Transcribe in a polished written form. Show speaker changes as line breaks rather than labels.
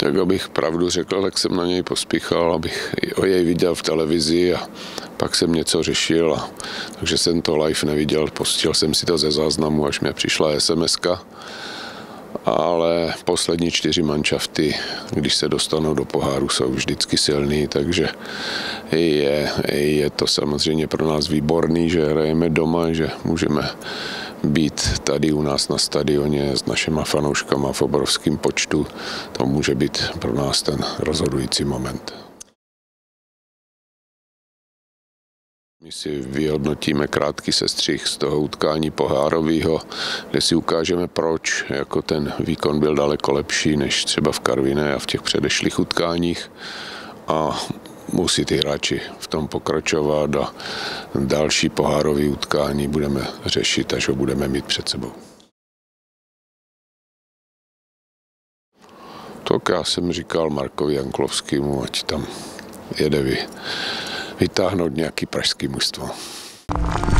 Tak abych pravdu řekl, tak jsem na něj pospíchal, abych jej viděl v televizi a pak jsem něco řešil. Takže jsem to live neviděl, pustil jsem si to ze záznamu, až mě přišla SMS-ka. Ale poslední 4 manšafty, když se dostanou do poháru, jsou vždycky silný, takže je to samozřejmě pro nás výborný, že hrajeme doma, že můžeme být tady u nás na stadioně s našima fanouškama v obrovském počtu. To může být pro nás ten rozhodující moment. My si vyhodnotíme krátký sestřih z toho utkání pohárového, kde si ukážeme, proč jako ten výkon byl daleko lepší než třeba v Karviné a v těch předešlých utkáních. A musí ty hráči v tom pokračovat a další pohárové utkání budeme řešit, až ho budeme mít před sebou. Tak já jsem říkal Markovi Janklovskému, ať tam jede vytáhnout nějaký pražský mužstvo.